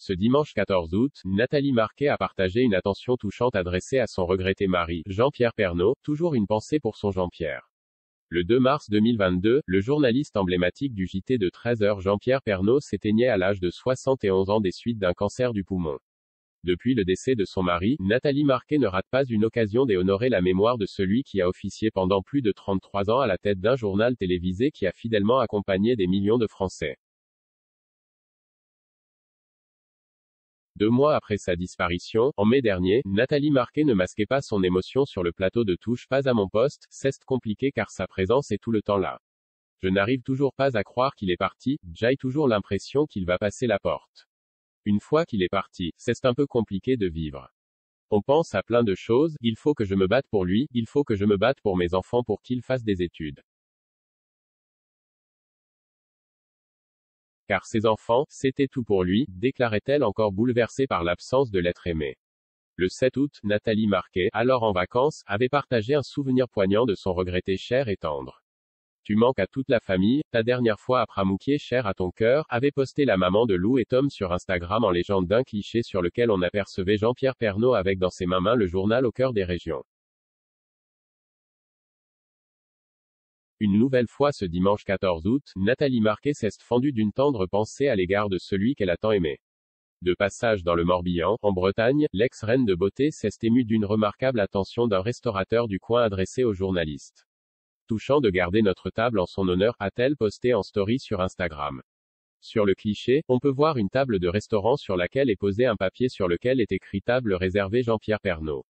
Ce dimanche 14 août, Nathalie Marquet a partagé une attention touchante adressée à son regretté mari, Jean-Pierre Pernaut, toujours une pensée pour son Jean-Pierre. Le 2 mars 2022, le journaliste emblématique du JT de 13h Jean-Pierre Pernaut s'éteignait à l'âge de 71 ans des suites d'un cancer du poumon. Depuis le décès de son mari, Nathalie Marquet ne rate pas une occasion d'honorer la mémoire de celui qui a officié pendant plus de 33 ans à la tête d'un journal télévisé qui a fidèlement accompagné des millions de Français. 2 mois après sa disparition, en mai dernier, Nathalie Marquet ne masquait pas son émotion sur le plateau de Touche pas à mon poste. C'est compliqué car sa présence est tout le temps là. Je n'arrive toujours pas à croire qu'il est parti, j'ai toujours l'impression qu'il va passer la porte. Une fois qu'il est parti, c'est un peu compliqué de vivre. On pense à plein de choses, il faut que je me batte pour lui, il faut que je me batte pour mes enfants pour qu'ils fassent des études. Car ses enfants, c'était tout pour lui, déclarait-elle encore bouleversée par l'absence de l'être aimé. Le 7 août, Nathalie Marquet, alors en vacances, avait partagé un souvenir poignant de son regretté cher et tendre. Tu manques à toute la famille, ta dernière fois à Pramouquier cher à ton cœur, avait posté la maman de Lou et Tom sur Instagram en légende d'un cliché sur lequel on apercevait Jean-Pierre Pernaut avec dans ses mains le journal au cœur des régions. Une nouvelle fois ce dimanche 14 août, Nathalie Marquet s'est fendue d'une tendre pensée à l'égard de celui qu'elle a tant aimé. De passage dans le Morbihan, en Bretagne, l'ex-reine de beauté s'est émue d'une remarquable attention d'un restaurateur du coin adressé aux journalistes. Touchant de garder notre table en son honneur, a-t-elle posté en story sur Instagram. Sur le cliché, on peut voir une table de restaurant sur laquelle est posé un papier sur lequel est écrit table réservée Jean-Pierre Pernaut.